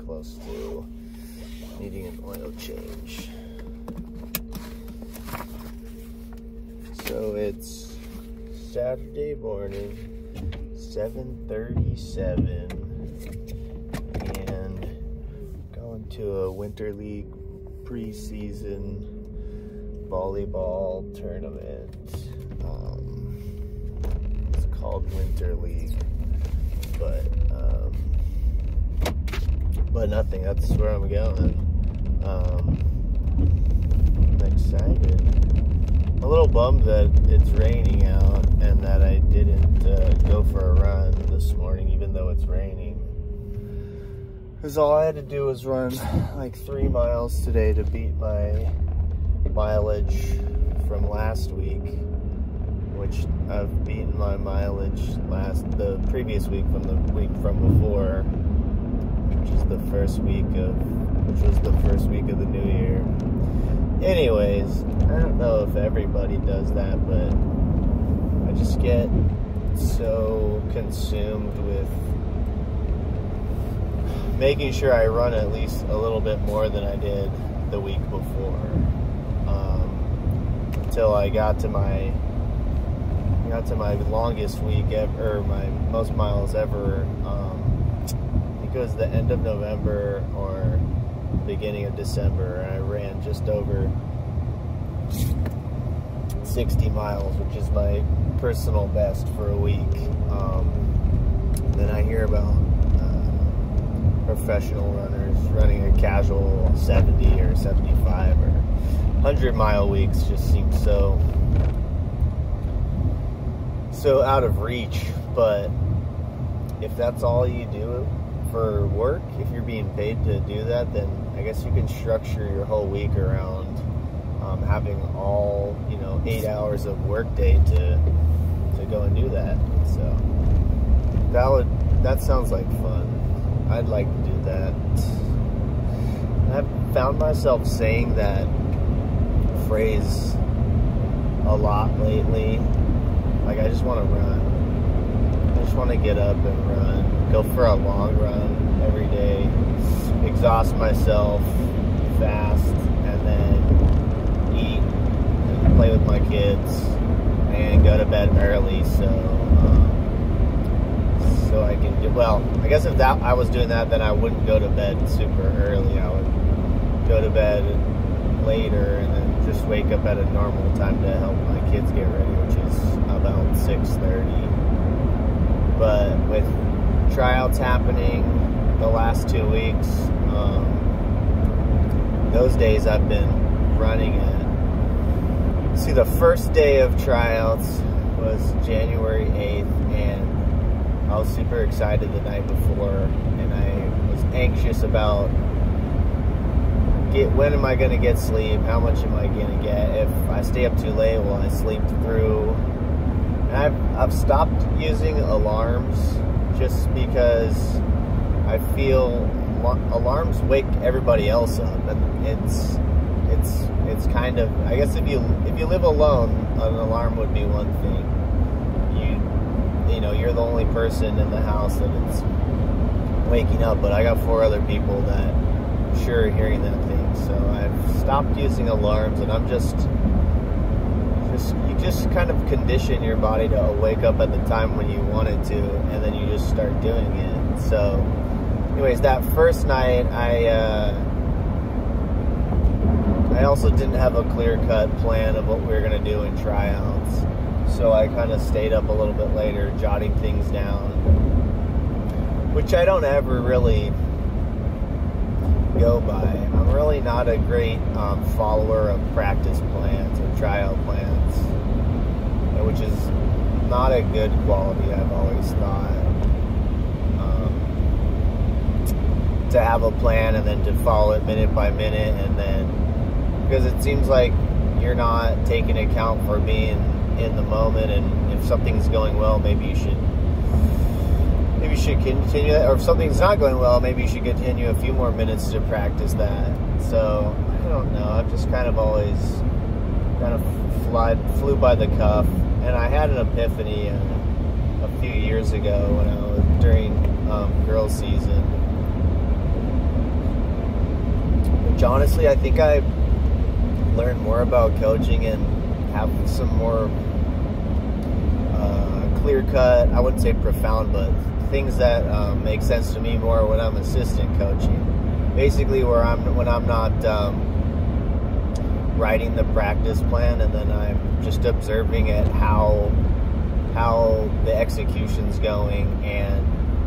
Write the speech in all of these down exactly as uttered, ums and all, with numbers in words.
close to needing an oil change. So it's Saturday morning, seven thirty-seven, and going to a Winter League preseason volleyball tournament. Um, it's called Winter League, but um, but nothing. That's where I'm going. Um, I'm excited. A little bummed that it's raining out and that I didn't uh, go for a run this morning, even though it's raining. Because all I had to do was run like three miles today to beat my mileage from last week, which I've beaten my mileage last the previous week from the week from before, which is the first week of which was the first week of the new year. Anyways, I don't know if everybody does that, but I just get so consumed with making sure I run at least a little bit more than I did the week before. Um, until I got to my got to my longest week ever, or my most miles ever. Um, I think it was the end of November or beginning of December, and I ran just over sixty miles, which is my personal best for a week. Um, then I hear about uh, professional runners running a casual seventy or seventy-five or one hundred mile weeks. Just seems so so out of reach. But if that's all you do for work, if you're being paid to do that, then I guess you can structure your whole week around um, having all, you know, eight hours of work day to to go and do that. So that would that sounds like fun. I'd like to do that. I've found myself saying that phrase a lot lately. Like, I just want to run. I just want to get up and run. Go for a long run every day. Exhaust myself fast, and then eat and play with my kids and go to bed early so um, so I can do well. I guess if that I was doing that, then I wouldn't go to bed super early. I would go to bed later and then just wake up at a normal time to help my kids get ready, which is about six thirty. But with tryouts happening the last two weeks, um, those days I've been running it. See, the first day of tryouts was January eighth, and I was super excited the night before, and I was anxious about get when am I going to get sleep, how much am I going to get, if I stay up too late, will I sleep through? And I've, I've stopped using alarms just because I feel alarms wake everybody else up, and it's it's it's kind of, I guess if you if you live alone, an alarm would be one thing. You you know, you're the only person in the house that it's waking up, but I got four other people that I'm sure are hearing that thing. So I've stopped using alarms, and I'm just just you just kind of condition your body to wake up at the time when you want it to, and then you just start doing it. So anyways, that first night, I uh, I also didn't have a clear-cut plan of what we were going to do in tryouts. So I kind of stayed up a little bit later, jotting things down, which I don't ever really go by. I'm really not a great um, follower of practice plans or tryout plans, which is not a good quality, I've always thought. To have a plan and then to follow it minute by minute, and then because it seems like you're not taking account for being in the moment, and if something's going well, maybe you should maybe you should continue that, or if something's not going well, maybe you should continue a few more minutes to practice that. So I don't know, I've just kind of always kind of fly, flew by the cuff, and I had an epiphany uh, a few years ago when I was during um, girls season. which honestly, I think I learned more about coaching and have some more uh, clear-cut, I wouldn't say profound, but things that um, make sense to me more when I'm assistant coaching. Basically, where I'm when I'm not um, writing the practice plan, and then I'm just observing it how how the execution's going, and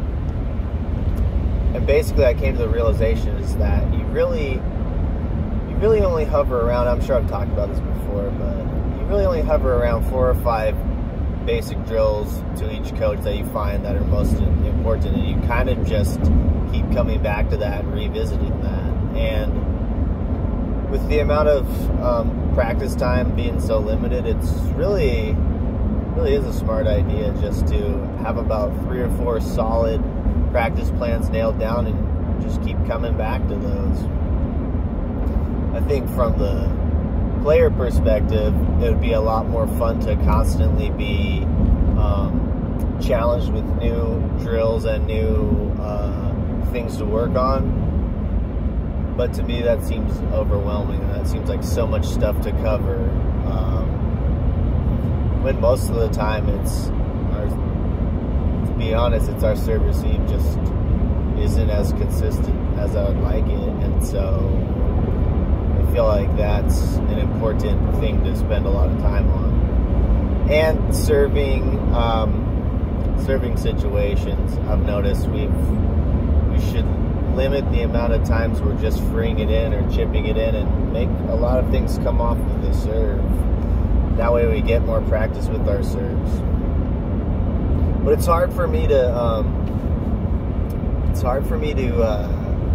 and basically I came to the realization is that you really you really only hover around, I'm sure I've talked about this before, but you really only hover around four or five basic drills to each coach that you find that are most important, and you kind of just keep coming back to that and revisiting that. And with the amount of um, practice time being so limited, it's really really is a smart idea just to have about three or four solid practice plans nailed down and just keep coming back to those. I think from the player perspective, it would be a lot more fun to constantly be um, challenged with new drills and new uh, things to work on. But to me, that seems overwhelming, and that seems like so much stuff to cover. Um, when most of the time it's, our, to be honest, it's our serve receive just isn't as consistent as I would like it, and so I feel like that's an important thing to spend a lot of time on. And serving, um, serving situations, I've noticed we've we should limit the amount of times we're just freeing it in or chipping it in, and make a lot of things come off of the serve. That way we get more practice with our serves. But it's hard for me to, um, it's hard for me to uh,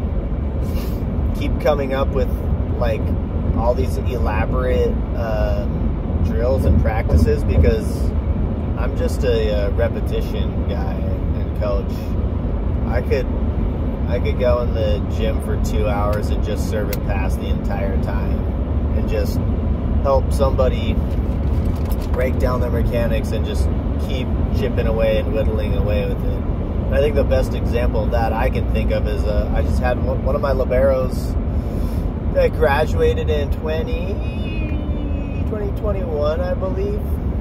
keep coming up with like all these elaborate um, drills and practices, because I'm just a, a repetition guy and coach. I could, I could go in the gym for two hours and just serve and pass the entire time, and just help somebody break down their mechanics and just keep chipping away and whittling away with it. And I think the best example of that I can think of is uh, I just had one, one of my liberos that graduated in twenty twenty-one, I believe.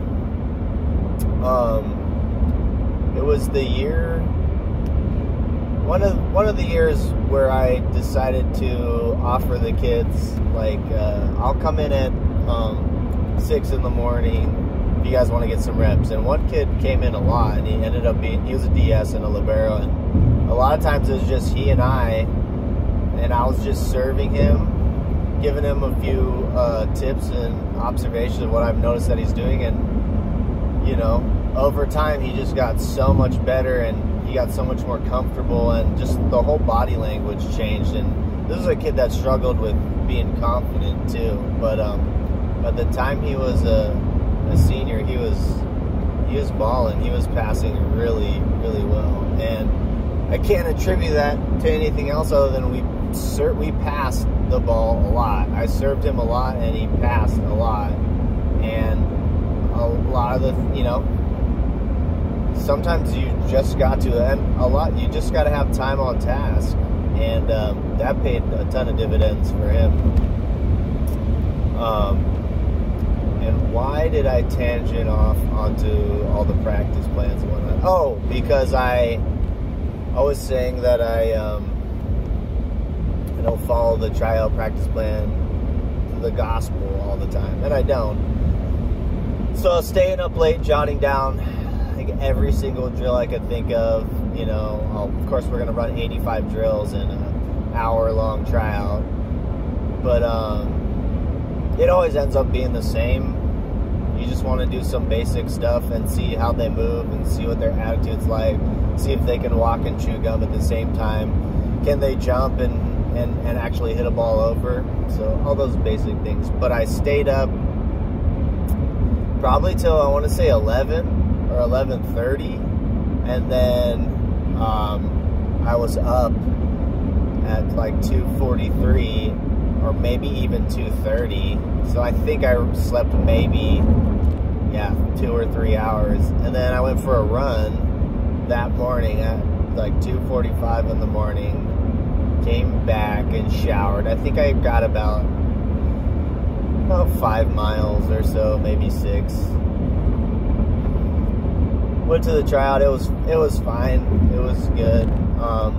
Um, it was the year, one of one of the years where I decided to offer the kids, like, uh, I'll come in at um, six in the morning if you guys want to get some reps. And one kid came in a lot, and he ended up being, he was a D S and a libero, and a lot of times it was just he and I, and I was just serving him, giving him a few uh, tips and observations of what I've noticed that he's doing. And, you know, over time he just got so much better, and he got so much more comfortable, and just the whole body language changed. And this is a kid that struggled with being confident too, but um, by the time he was a, a senior, he was he was balling. He was passing really, really well, and I can't attribute that to anything else other than we we passed the ball a lot. I served him a lot, and he passed a lot, and a lot of the, you know, sometimes you just got to, and a lot, you just got to have time on task, and um, that paid a ton of dividends for him. Um, and why did I tangent off onto all the practice plans and whatnot? Oh, because I, I was saying that I, um, I don't follow the tryout practice plan, the gospel all the time, and I don't. So staying up late, jotting down like every single drill I could think of. You know, I'll, of course we're gonna run eighty-five drills in an hour-long tryout, but um, it always ends up being the same. You just want to do some basic stuff and see how they move and see what their attitude's like. See if they can walk and chew gum at the same time. Can they jump and and, and actually hit a ball over? So all those basic things. But I stayed up probably till I want to say eleven or eleven thirty, and then um, I was up at like two forty-three or maybe even two thirty. So I think I slept maybe, yeah, two or three hours. And then I went for a run that morning at like two forty-five in the morning. came back and showered. I think I got about about five miles or so, maybe six. Went to the tryout. It was it was fine. It was good. Um,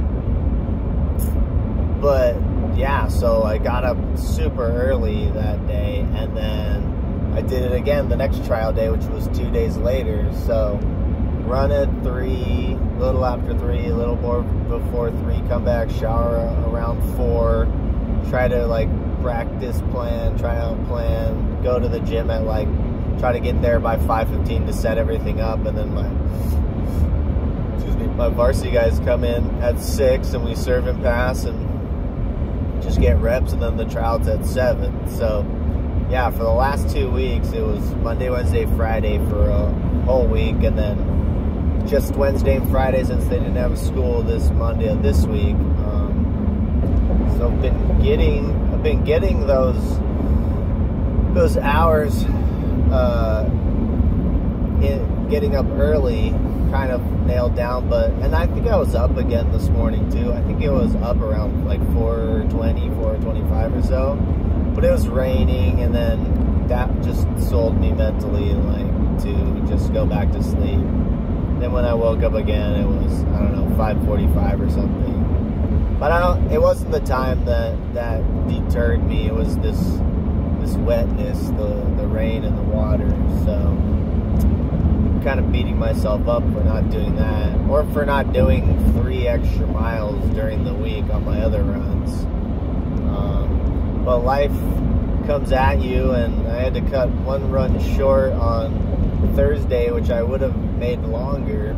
but yeah, so I got up super early that day, and then I did it again the next trial day, which was two days later. So run at three, a little after three, a little more before three, come back, shower around four, try to like practice plan, tryout plan, go to the gym at like, try to get there by five fifteen to set everything up, and then my, excuse me, my varsity guys come in at six, and we serve and pass, and just get reps, and then the tryout's at seven. So yeah, for the last two weeks, it was Monday, Wednesday, Friday for a whole week, and then just Wednesday and Friday since they didn't have school this Monday of this week. Um, so I've been getting, I've been getting those those hours, uh, in getting up early, kind of nailed down. But and I think I was up again this morning too. I think it was up around like four twenty, four twenty-five or so. But it was raining, and then that just sold me mentally, like, to just go back to sleep. Then when I woke up again, it was, I don't know, five forty-five or something. But I don't, it wasn't the time that, that deterred me. It was this this wetness, the, the rain and the water. So I'm kind of beating myself up for not doing that, or for not doing three extra miles during the week on my other runs. Um, but life comes at you, and I had to cut one run short on Thursday, which I would have made longer,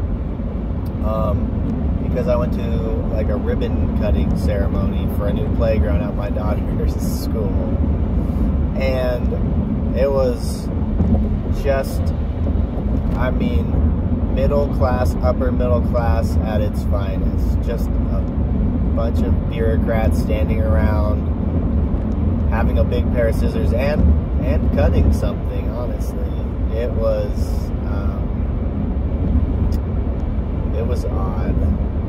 um, because I went to like a ribbon cutting ceremony for a new playground at my daughter's school, and it was just, I mean, middle class, upper middle class at its finest. Just a bunch of bureaucrats standing around, having a big pair of scissors and and cutting something. Honestly, it was um, it was odd,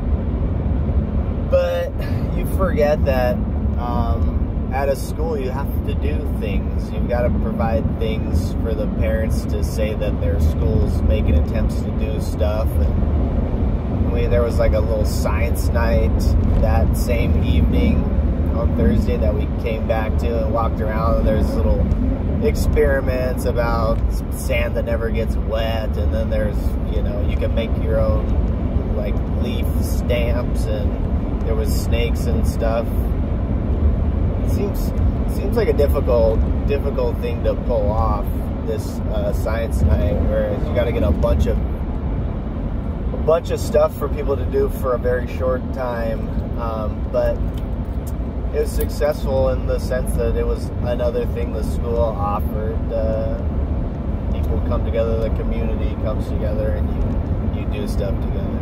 but you forget that um, at a school you have to do things. You've got to provide things for the parents to say that their school's making attempts to do stuff. And we, there was like a little science night that same evening on Thursday that we came back to and walked around, and there's little experiments about sand that never gets wet, and then there's, you know, you can make your own like leaf stamps, and there was snakes and stuff. It seems seems like a difficult difficult thing to pull off, this uh, science night, where you got to get a bunch of a bunch of stuff for people to do for a very short time, um, but it was successful in the sense that it was another thing the school offered. Uh, people come together, the community comes together, and you, you do stuff together.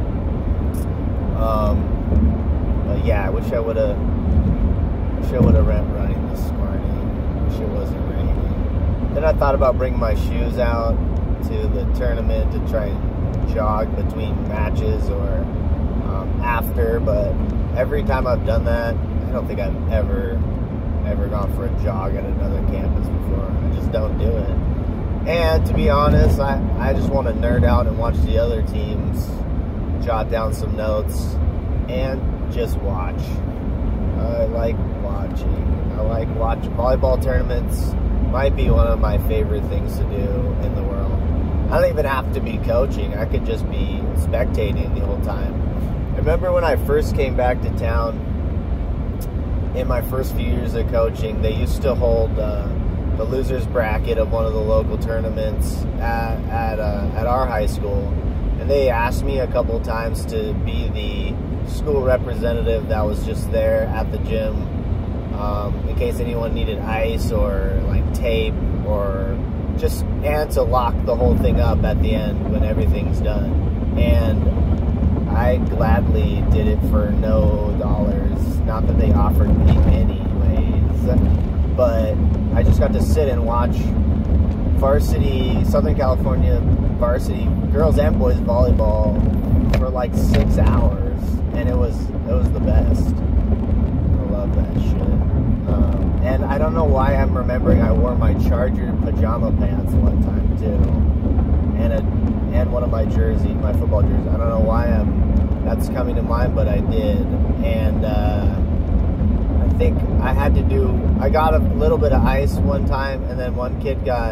Um, but yeah, I wish I would have wish I would have went running this morning. Wish it wasn't raining. Then I thought about bringing my shoes out to the tournament to try and jog between matches or um, after, but every time I've done that, I don't think I've ever, ever gone for a jog at another campus before. I just don't do it. And to be honest, I, I just want to nerd out and watch the other teams, jot down some notes, and just watch. I like watching. I like watching. Volleyball tournaments might be one of my favorite things to do in the world. I don't even have to be coaching. I could just be spectating the whole time. I remember when I first came back to town, in my first few years of coaching, they used to hold uh, the losers bracket of one of the local tournaments at at, uh, at our high school, and they asked me a couple times to be the school representative that was just there at the gym, um, in case anyone needed ice or like tape, or just and to lock the whole thing up at the end when everything's done. And I gladly did it for no dollars. Not that they offered me anyways, but I just got to sit and watch varsity, Southern California varsity girls and boys volleyball for like six hours, and it was it was the best. I love that shit. Um, and I don't know why I'm remembering I wore my Charger pajama pants one time too, and a and one of my jerseys, my football jerseys. I don't know why I'm that's coming to mind, but I did. And uh, I think I had to do. I got a little bit of ice one time, and then one kid got.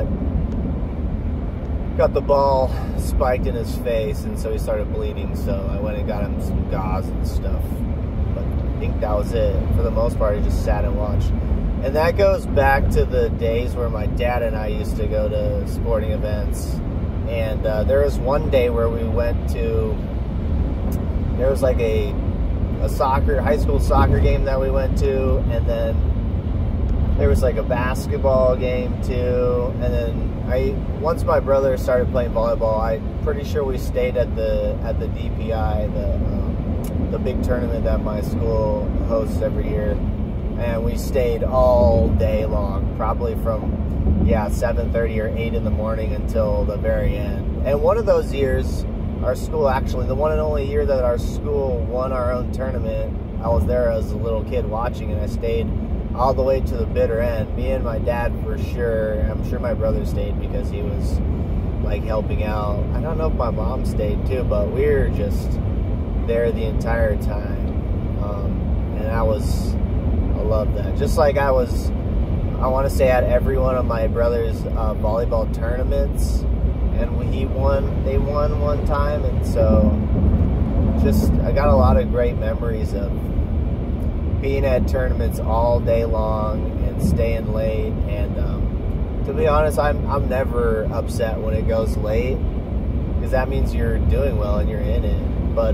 got the ball spiked in his face, and so he started bleeding, so I went and got him some gauze and stuff. But I think that was it. For the most part, he just sat and watched. And that goes back to the days where my dad and I used to go to sporting events. And uh, there was one day where we went to, there was like a, a soccer, high school soccer game that we went to, and then there was like a basketball game too, and then I once my brother started playing volleyball, I'm pretty sure we stayed at the at the D P I, the um, the big tournament that my school hosts every year, and we stayed all day long, probably from yeah seven thirty or eight in the morning until the very end. And one of those years, our school actually, the one and only year that our school won our own tournament, I was there as a little kid watching, and I stayed all the way to the bitter end. Me and my dad for sure. I'm sure my brother stayed because he was like helping out. I don't know if my mom stayed too, but we were just there the entire time. Um, and I was, I love that. Just like I was, I want to say at every one of my brother's uh, volleyball tournaments, and he won, they won one time, and so just, I got a lot of great memories of being at tournaments all day long and staying late. And um, to be honest, I'm I'm never upset when it goes late, because that means you're doing well and you're in it. But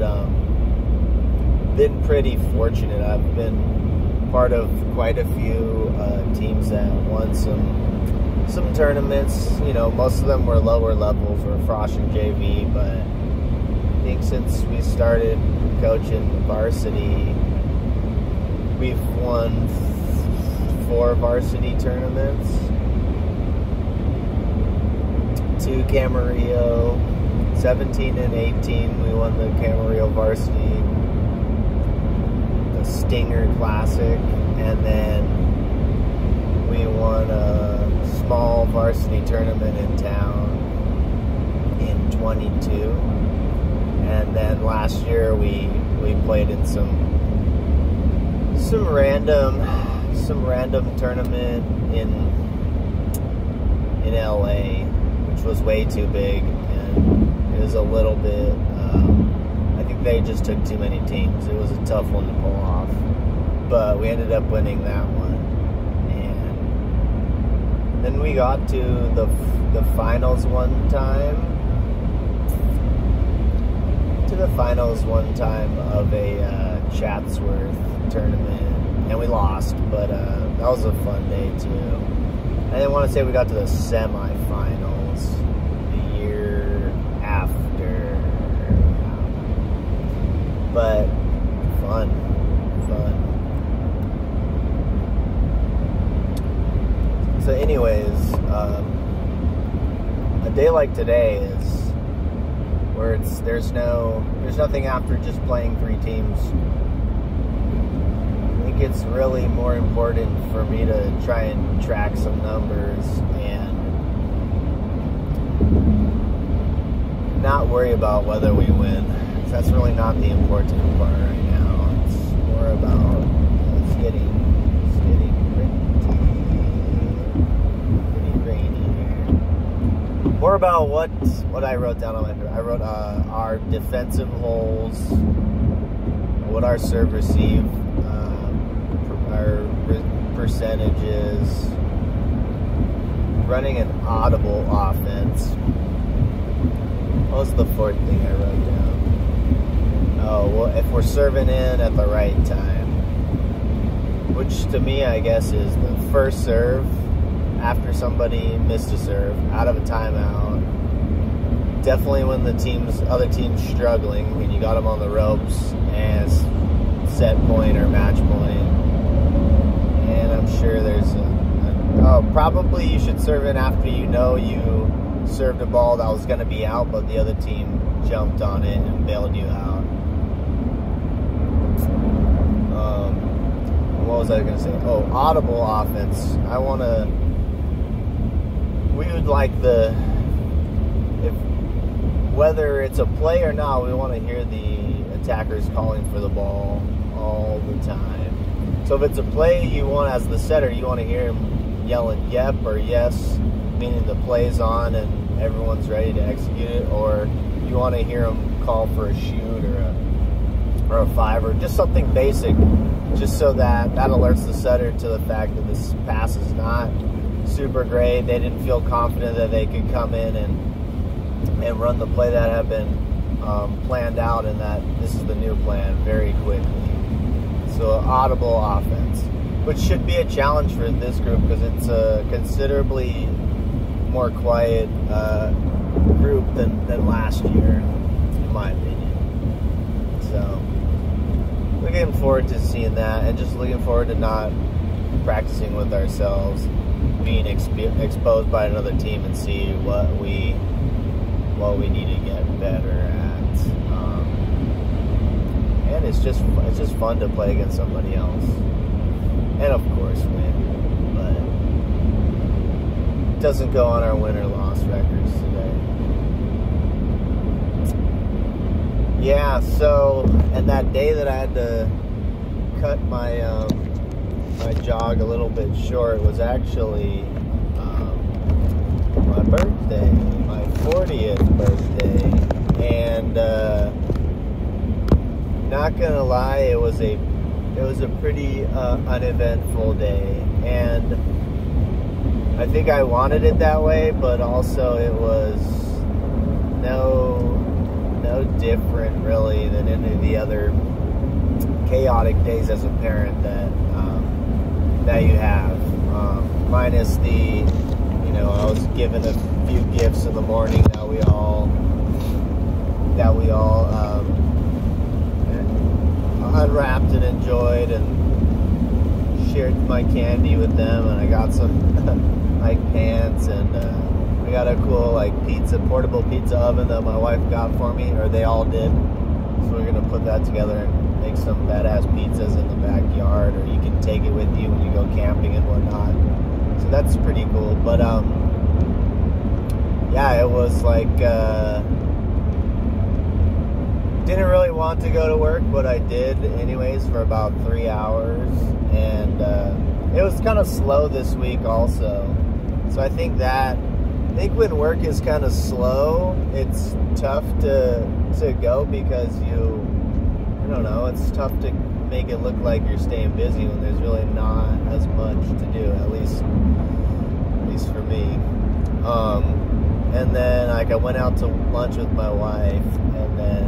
um, been pretty fortunate. I've been part of quite a few uh, teams that won some some tournaments. You know, most of them were lower levels or Frosh and J V, but I think since we started coaching varsity, we've won four varsity tournaments, two Camarillo, seventeen and eighteen. We won the Camarillo varsity, the Stinger Classic, and then we won a small varsity tournament in town in twenty-two. And then last year we we played in some. Some random, some random tournament in in L A, which was way too big, and it was a little bit. Um, I think they just took too many teams. It was a tough one to pull off, but we ended up winning that one. And then we got to the the finals one time. To the finals one time of a uh, Chatsworth tournament, and we lost, but uh, that was a fun day too. I didn't want to say we got to the semifinals the year after, but fun, fun. So anyways, um, a day like today is where it's there's no there's nothing after just playing three teams. It's really more important for me to try and track some numbers and not worry about whether we win. That's really not the important part right now. It's more about it's getting it's getting pretty pretty rainy here. More about what what I wrote down on my paper. I wrote uh, our defensive holes, what our serve receive. Our percentages, running an audible offense. What was the fourth thing I wrote down? Oh, well, if we're serving in at the right time, which to me, I guess, is the first serve after somebody missed a serve out of a timeout. Definitely when the team's other team's struggling, when you got them on the ropes as set point or match point. And I'm sure there's a, a oh, probably you should serve in after you know you served a ball that was going to be out, but the other team jumped on it and bailed you out. was I going to say? Oh, audible offense. I want to. We would like the. If whether it's a play or not, we want to hear the attackers calling for the ball all the time. So if it's a play, you want, as the setter, you want to hear them yelling "yep" or "yes," meaning the play's on and everyone's ready to execute it, or you want to hear them call for a shoot or a or a five or just something basic, just so that that alerts the setter to the fact that this pass is not super great. They didn't feel confident that they could come in and and run the play that had been um, planned out, and that this is the new plan very quickly. So audible offense, which should be a challenge for this group because it's a considerably more quiet uh, group than, than last year, in my opinion. So looking forward to seeing that, and just looking forward to not practicing with ourselves, being exp- exposed by another team, and see what we what we need to get better at. Um, and it's just it's just fun to play against somebody else, and of course win. But it doesn't go on our win or loss records today. Yeah. So, and that day that I had to cut my um, my jog a little bit short was actually um, my birthday, my fortieth birthday, and uh, not gonna lie, it was a it was a pretty uh, uneventful day, and I think I wanted it that way, but also it was no no different really than any of the other chaotic days as a parent that um, that you have, um, minus the, you know, I was given a few gifts in the morning that we all that we all um, unwrapped and enjoyed, and shared my candy with them, and I got some like pants, and uh, we got a cool like pizza portable pizza oven that my wife got for me, or they all did. So we're gonna put that together and make some badass pizzas in the backyard, or you can take it with you when you go camping and whatnot. So that's pretty cool. But um, yeah, it was like uh, didn't really want to go to work, but I did anyways for about three hours, and uh, it was kind of slow this week also. So I think that I think when work is kind of slow, it's tough to to go because you. I don't know, it's tough to make it look like you're staying busy when there's really not as much to do, at least at least for me. Um, and then like I went out to lunch with my wife, and then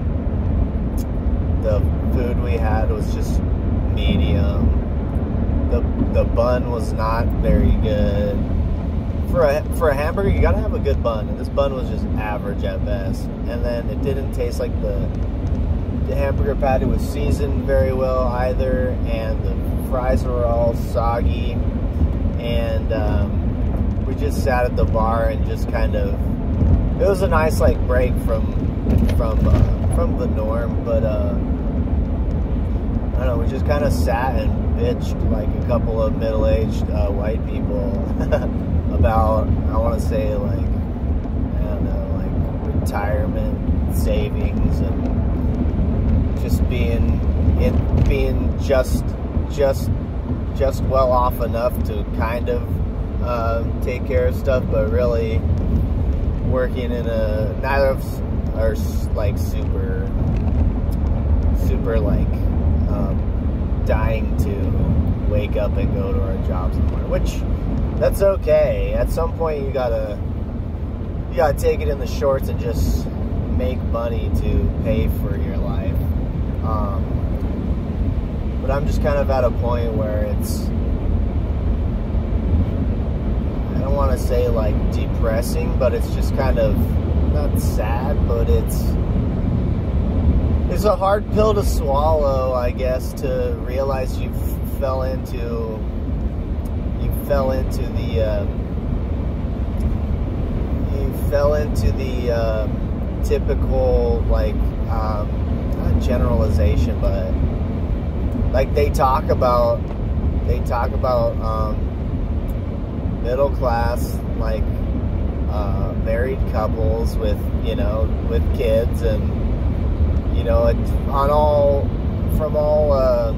the food we had was just medium. The the bun was not very good. For a for a hamburger, you gotta have a good bun, and this bun was just average at best. And then it didn't taste like the The hamburger patty was seasoned very well either, and the fries were all soggy, and um, we just sat at the bar and just kind of, it was a nice like break from from uh, from the norm, but uh, I don't know, we just kind of sat and bitched like a couple of middle-aged uh, white people about, I want to say like, I don't know, like retirement savings and just being it being just just just well off enough to kind of uh, take care of stuff, but really working in a, neither of us are like super super like um, dying to wake up and go to our jobs in the morning, which that's okay. At some point you gotta you gotta take it in the shorts and just make money to pay for your life. Um, but I'm just kind of at a point where it's, I don't want to say like depressing, but it's just kind of not sad, but it's it's a hard pill to swallow, I guess, to realize you f- fell into you fell into the uh, you fell into the uh, typical like. Um, Not generalization, but like they talk about they talk about um, middle class, like uh, married couples with, you know, with kids, and you know, it's on all from all uh,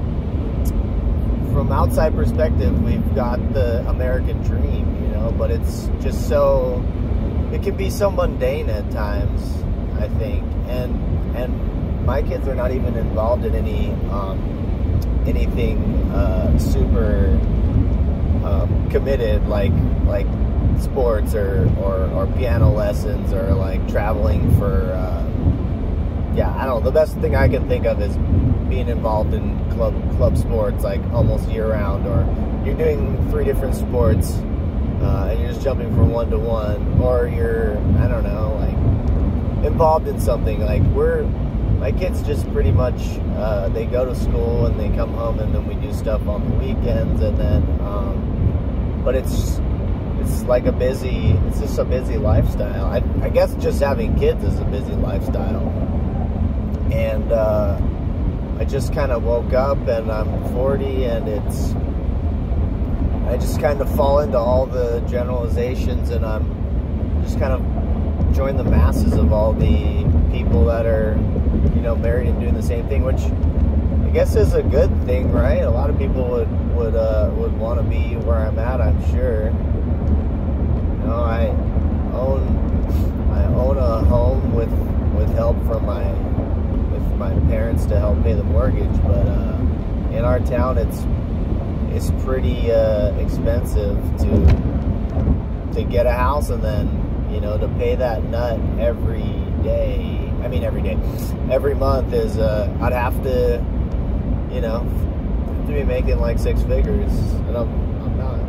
from outside perspective, we've got the American dream, you know, but it's just so, it can be so mundane at times, I think, and and my kids are not even involved in any um, anything uh, super um, committed, like like sports or, or, or piano lessons or like traveling for uh, yeah, I don't know. The best thing I can think of is being involved in club club sports, like almost year round, or you're doing three different sports uh, and you're just jumping from one to one, or you're, I don't know, like involved in something. Like we're, my kids just pretty much uh, they go to school and they come home, and then we do stuff on the weekends, and then um, but it's it's like a busy, it's just a busy lifestyle. I, I guess just having kids is a busy lifestyle. And uh, I just kind of woke up, and I'm forty, and it's, I just kind of fall into all the generalizations, and I'm just kind of join the masses of all the people that are, you know, married and doing the same thing, which I guess is a good thing, right? A lot of people would would uh, would want to be where I'm at, I'm sure. You know, I own I own a home with with help from my my parents to help pay the mortgage, but uh, in our town it's it's pretty uh, expensive to to get a house, and then, you know, to pay that nut every day. I mean every day, every month is uh, I'd have to, you know, to be making like six figures, and I'm I'm not.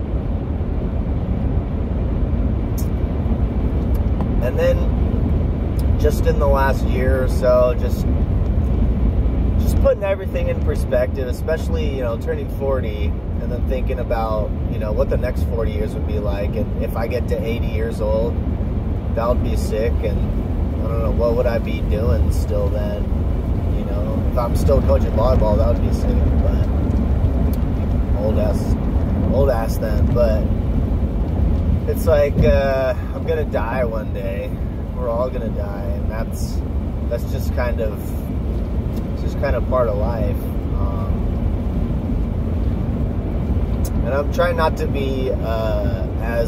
And then just in the last year or so, just Just putting everything in perspective, especially, you know, turning forty, and then thinking about, you know, what the next forty years would be like, and if I get to eighty years old, that would be sick, and I don't know, what would I be doing still then? You know, if I'm still coaching volleyball, that would be sick, but old ass, old ass then, but it's like, uh, I'm gonna die one day. We're all gonna die, and that's, that's just kind of, just kind of part of life, um, and I'm trying not to be uh, as,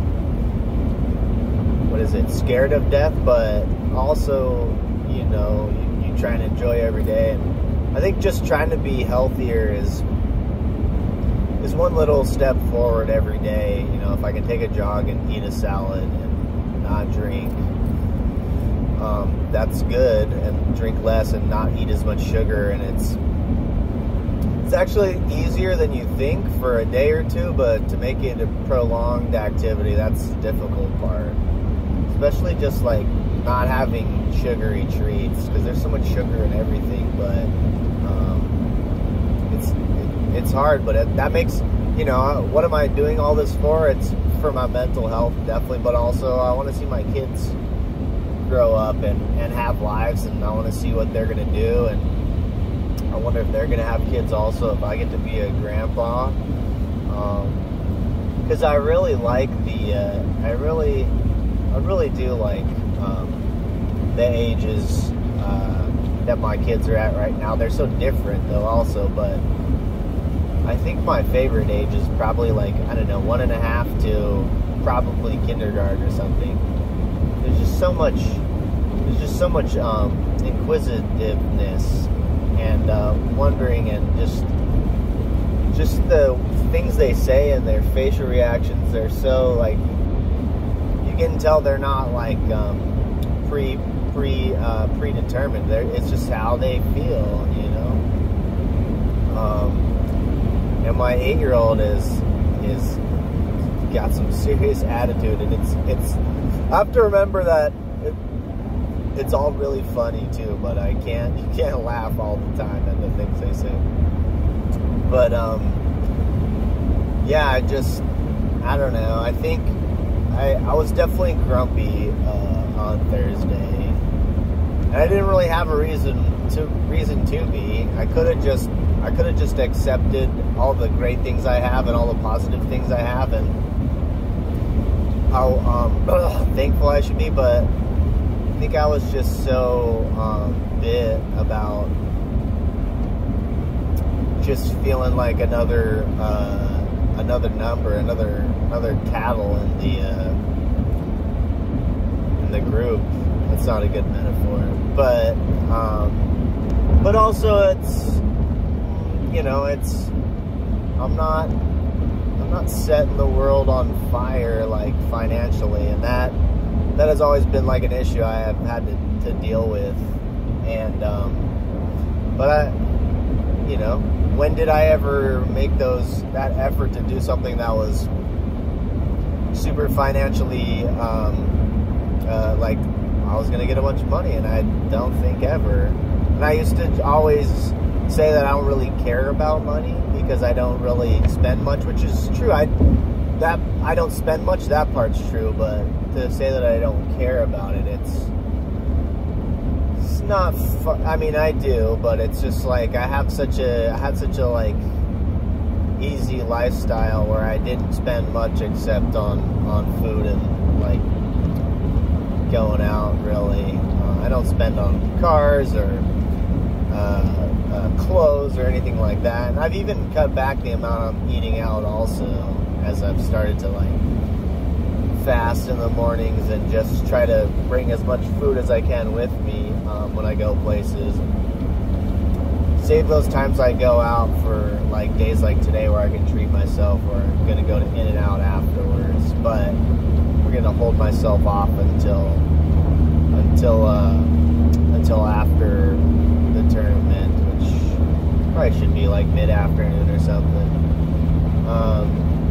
what is it, scared of death, but also, you know, you, you try and enjoy every day. And I think just trying to be healthier is is one little step forward every day. You know, if I can take a jog and eat a salad and not drink, Um, that's good, and drink less and not eat as much sugar, and it's it's actually easier than you think for a day or two, but to make it a prolonged activity, that's the difficult part, especially just like not having sugary treats, because there's so much sugar in everything, but um, it's it, it's hard, but it, that makes, you know, what am I doing all this for? It's for my mental health, definitely, but also I want to see my kids grow up and, and have lives, and I want to see what they're going to do, and I wonder if they're going to have kids also, if I get to be a grandpa, because um, I really like the, uh, I really, I really do like um, the ages uh, that my kids are at right now. They're so different though also, but I think my favorite age is probably like, I don't know, one and a half to probably kindergarten or something. There's just so much, there's just so much um, inquisitiveness and uh, wondering, and just, just the things they say and their facial reactions. They're so like, you can tell they're not like um, pre pre uh, predetermined. They're, it's just how they feel, you know. Um, and my eight-year-old is is got some serious attitude, and it's it's. I have to remember that it, it's all really funny too, but I can't, you can't laugh all the time at the things they say. But, um, yeah, I just, I don't know, I think, I, I was definitely grumpy, uh, on Thursday, And I didn't really have a reason to reason to be. I could have just I could have just accepted all the great things I have and all the positive things I have and how um, thankful I should be, but I think I was just so um, bit about just feeling like another uh, another number, another another cattle in the uh, in the group. That's not a good metaphor, but um, but also it's, you know, it's I'm not I'm not setting the world on fire like financially, and that that has always been like an issue I have had to, to deal with. And um, but I, you know, when did I ever make those that effort to do something that was super financially um, uh, like I was gonna get a bunch of money? And I don't think ever. And I used to always say that I don't really care about money because I don't really spend much, which is true. I that I don't spend much. That part's true, but to say that I don't care about it, it's it's not. Fu- I mean, I do, but it's just like I have such a I had such a like easy lifestyle where I didn't spend much except on on food and like going out. Really, uh, I don't spend on cars or uh, uh, clothes or anything like that. And I've even cut back the amount I'm eating out also, as I've started to like fast in the mornings and just try to bring as much food as I can with me um, when I go places. Save those times I go out for like days like today where I can treat myself, or I'm gonna go to In-N-Out afterwards. But we're gonna hold myself off until until uh, until after the tournament, which probably should be like mid-afternoon or something. Um,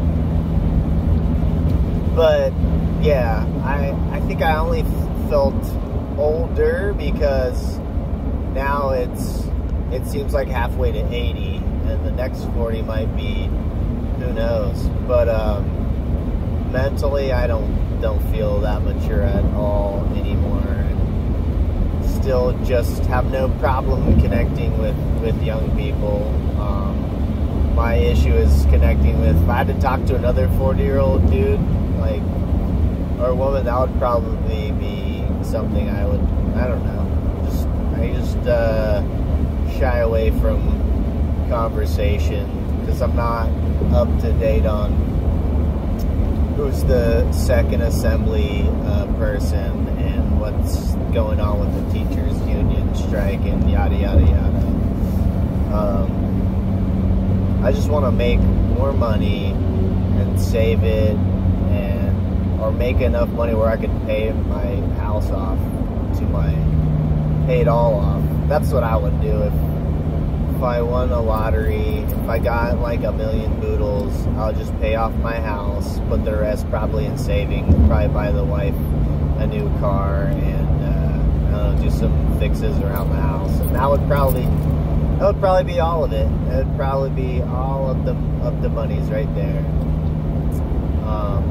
But yeah, I I think I only f- felt older because now it's it seems like halfway to eighty, and the next forty might be, who knows. But um, mentally, I don't don't feel that mature at all anymore. Still, just have no problem connecting with with young people. Um, my issue is connecting with. If I had to talk to another forty-year-old dude, like, or a woman, that would probably be something I would, I don't know, just, I just uh, shy away from conversation, because I'm not up to date on who's the second assembly uh, person, and what's going on with the teachers union strike, and yada, yada, yada. Um, I just want to make more money and save it, or make enough money where I could pay my house off to my, pay it all off. That's what I would do if, if I won a lottery. If I got like a million boodles, I'll just pay off my house, put the rest probably in savings, probably buy the wife a new car, and uh, I don't know, do some fixes around the house. And that would probably, that would probably be all of it. That would probably be all of the of the monies right there. Um,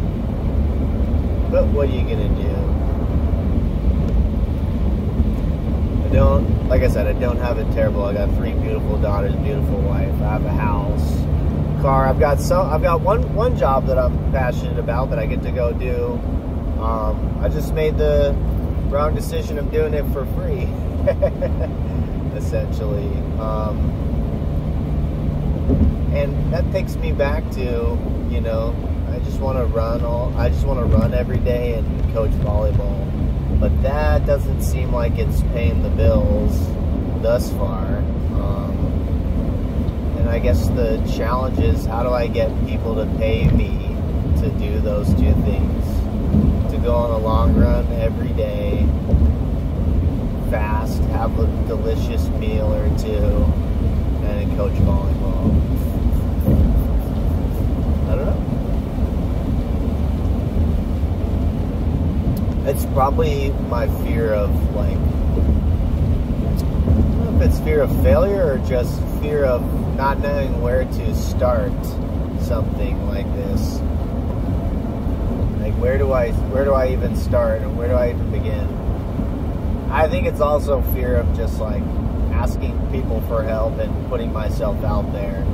But what are you gonna do? I don't, like I said, I don't have it terrible. I got three beautiful daughters, beautiful wife. I have a house, car. I've got some. I've got one one job that I'm passionate about that I get to go do. Um, I just made the wrong decision of doing it for free, essentially. Um, and that takes me back to, you know, I just want to run all. I just want to run every day and coach volleyball, but that doesn't seem like it's paying the bills thus far. Um, and I guess the challenge is, how do I get people to pay me to do those two things? To go on a long run every day, fast, have a delicious meal or two, and coach volleyball. I don't know. It's probably my fear of, like, I don't know if it's fear of failure or just fear of not knowing where to start something like this. Like, where do I, where do I even start, and where do I even begin? I think it's also fear of just like asking people for help and putting myself out there.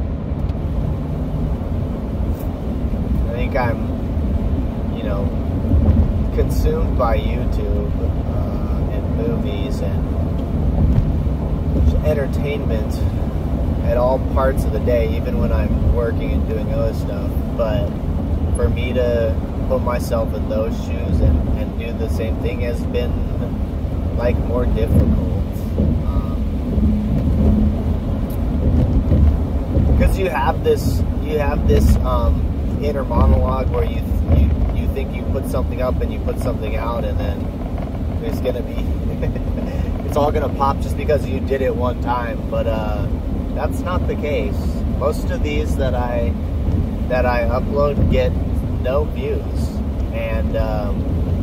I think I'm, you know, consumed by YouTube uh, and movies and entertainment at all parts of the day, even when I'm working and doing other stuff. But for me to put myself in those shoes and, and do the same thing has been like more difficult. Because um, you have this, you have this um, inner monologue where you, you you think you put something up and you put something out, and then there's gonna be it's all gonna pop just because you did it one time. But uh, that's not the case. Most of these that I that I upload get no views, and um,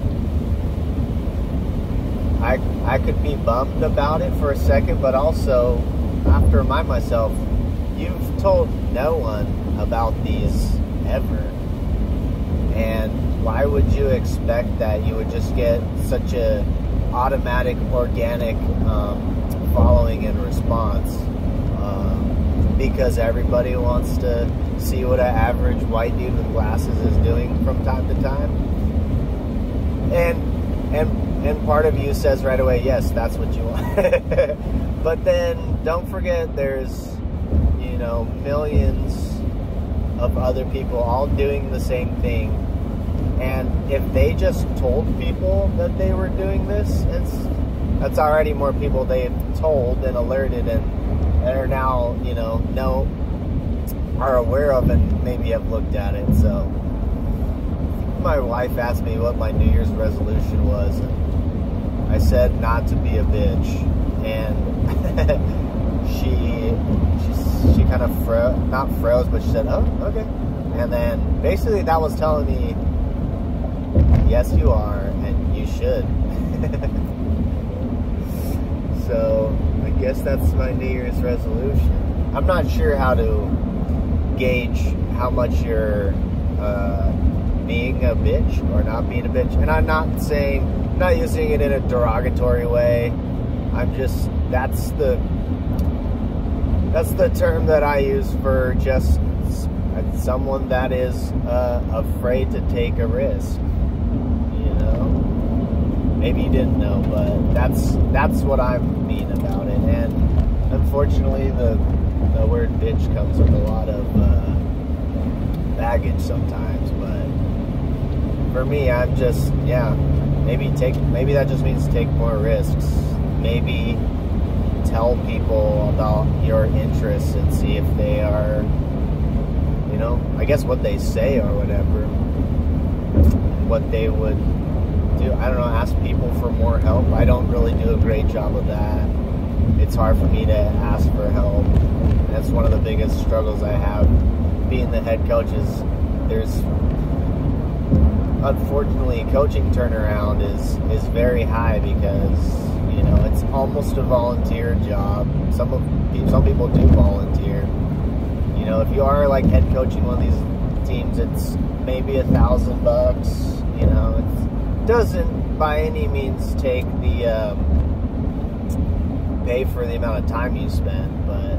I I could be bummed about it for a second, but also I have to remind myself, you've told no one about these ever, and why would you expect that you would just get such a automatic, organic um, following and response? Um, because everybody wants to see what an average white dude with glasses is doing from time to time. And and and part of you says right away, yes, that's what you want. But then don't forget there's, you know, millions of other people all doing the same thing. And if they just told people that they were doing this, it's that's already more people they've told and alerted and, and are now, you know, know are aware of and maybe have looked at it. So my wife asked me what my New Year's resolution was, and I said not to be a bitch, and she she she kind of fro not froze, but she said, "Oh, okay." And then basically that was telling me, yes, you are, and you should. So I guess that's my New Year's resolution. I'm not sure how to gauge how much you're uh, being a bitch or not being a bitch. And I'm not saying, I'm not using it in a derogatory way. I'm just, that's the, that's the term that I use for just someone that is uh, afraid to take a risk. You know? Maybe you didn't know, but that's, that's what I mean about it. And unfortunately, the the word bitch comes with a lot of uh, baggage sometimes, but for me, I'm just, yeah, maybe take, maybe that just means take more risks. Maybe tell people about your interests and see if they are, you know, I guess what they say or whatever, what they would do. I don't know, ask people for more help. I don't really do a great job of that. It's hard for me to ask for help. That's one of the biggest struggles I have being the head coach is there's, unfortunately, coaching turnaround is, is very high because, you know, it's almost a volunteer job. Some of some people do volunteer. You know, if you are like head coaching one of these teams, it's maybe a thousand bucks. You know, it doesn't by any means take the um, pay for the amount of time you spend, but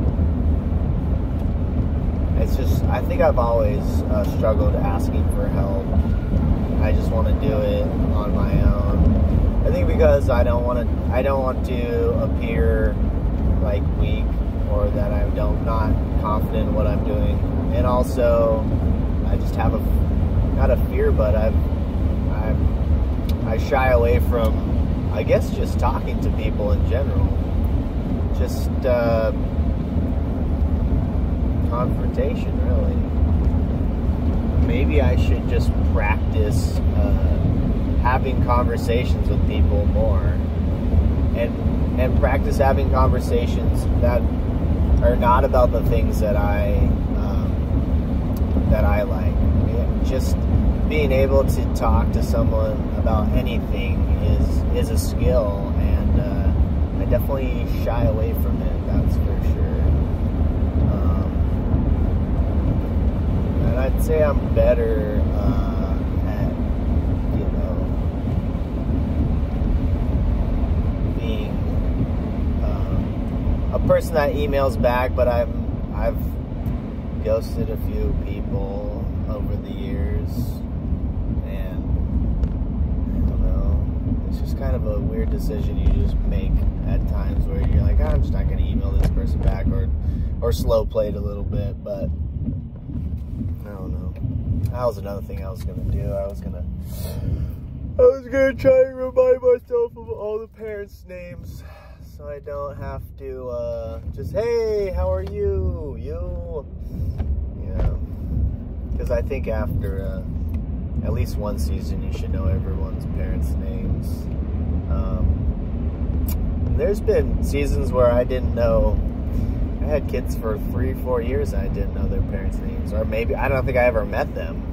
it's just, I think I've always uh, struggled asking for help. I just want to do it on my own. I think because I don't want to, I don't want to appear like weak or that I don't not confident in what I'm doing, and also I just have a, not a fear, but I've, I've I shy away from, I guess, just talking to people in general. Just uh, confrontation, really. Maybe I should just practice uh, having conversations with people more, and and practice having conversations that are not about the things that I um, that I like. Just being able to talk to someone about anything is is a skill, and uh, I definitely shy away from it, that's for sure. Um, and I'd say I'm better uh, at, you know, person that emails back, but I'm I've ghosted a few people over the years, and I don't know. It's just kind of a weird decision you just make at times where you're like, oh, I'm just not going to email this person back, or or slow played a little bit, but I don't know. That was another thing I was going to do. I was going to I was going to try and remind myself of all the parents' names so I don't have to uh, just, hey, how are you? You, yeah. Because I think after uh, at least one season, you should know everyone's parents' names. Um, there's been seasons where I didn't know. I had kids for three, four years and I didn't know their parents' names. Or maybe, I don't think I ever met them.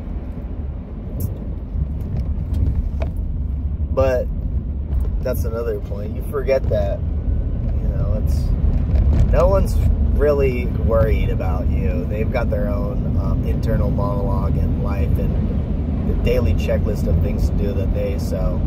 But that's another point. You forget that, you know, it's, no one's really worried about you. They've got their own um, internal monologue in life and the daily checklist of things to do that day, so,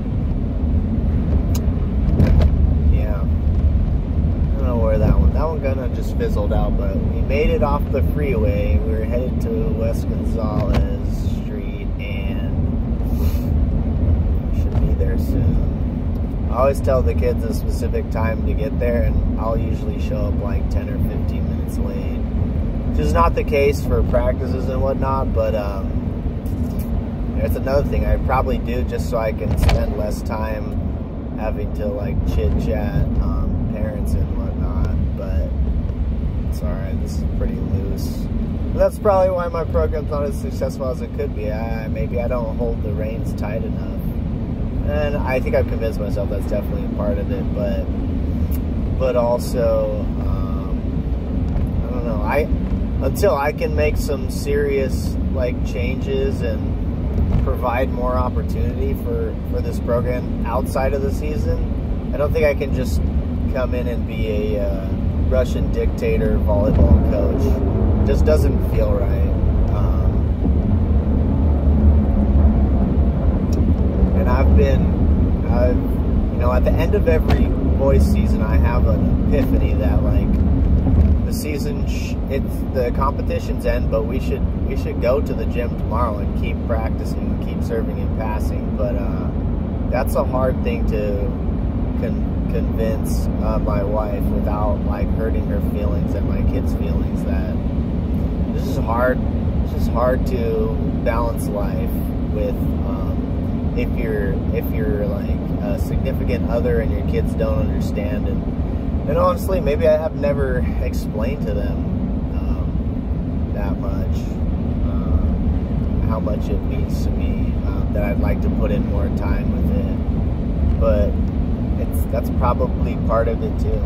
yeah. I don't know where that one, that one kind of just fizzled out, but we made it off the freeway. We were headed to West Gonzales Street, and we should be there soon. I always tell the kids a specific time to get there, and I'll usually show up like ten or fifteen minutes late. Which is not the case for practices and whatnot, but um, there's another thing I probably do just so I can spend less time having to like chit-chat um, parents and whatnot, but it's alright, this is pretty loose. And that's probably why my program's not as successful as it could be. I, maybe I don't hold the reins tight enough. And I think I've convinced myself that's definitely a part of it, but but also, um, I don't know, I, until I can make some serious, like, changes and provide more opportunity for, for this program outside of the season, I don't think I can just come in and be a uh, Russian dictator volleyball coach. It just doesn't feel right. And I've been, I've, you know, at the end of every boys season, I have an epiphany that, like, the season, sh it's, the competition's end, but we should, we should go to the gym tomorrow and keep practicing, and keep serving and passing, but, uh, that's a hard thing to con convince, uh, my wife without, like, hurting her feelings and my kids' feelings, that this is hard, it's just hard to balance life with, um, if you're if you're like a significant other and your kids don't understand, and and honestly maybe I have never explained to them um, that much um, how much it means to me, um, that I'd like to put in more time with it, but it's that's probably part of it too.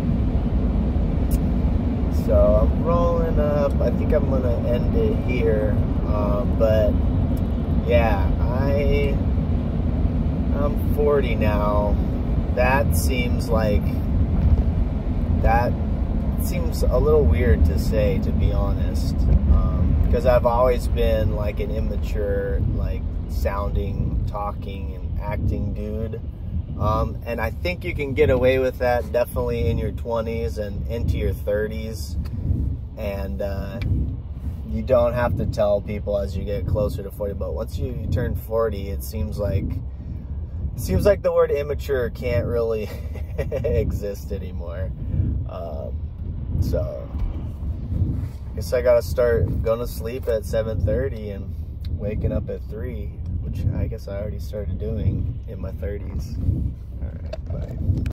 So I'm rolling up. I think I'm gonna end it here, um, but yeah, I I'm forty now. That seems like, that seems a little weird to say, to be honest, um, because I've always been like an immature, like sounding, talking, and acting dude, um, and I think you can get away with that definitely in your twenties and into your thirties, and uh, you don't have to tell people as you get closer to forty, but once you, you turn forty, it seems like Seems like the word immature can't really exist anymore. Um, so, I guess I gotta start going to sleep at seven thirty and waking up at three, which I guess I already started doing in my thirties. Alright, bye.